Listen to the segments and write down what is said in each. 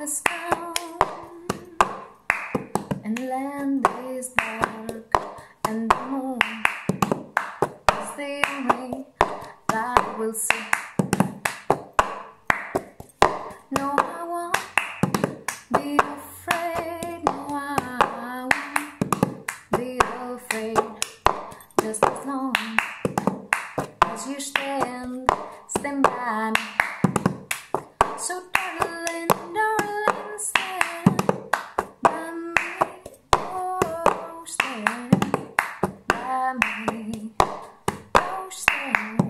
has come and land is dark, and the moon is the only that we'll see. No, I won't be afraid. No, I won't be afraid. Just as long as you stand by me. So darling, darling, stand by me. Oh, stand by me. Oh, stand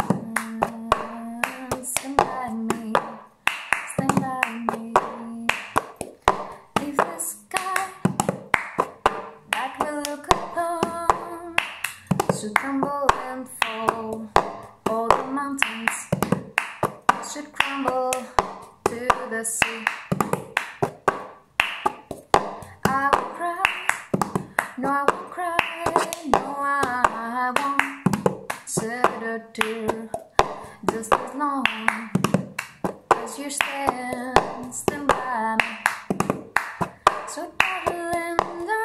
by me. Stand by me. Leave the sky that we look upon should crumble and fall. All the mountains should crumble to the sea. I will cry, no I won't cry, no I won't shed a tear. Just as long as you stand by me. So darling,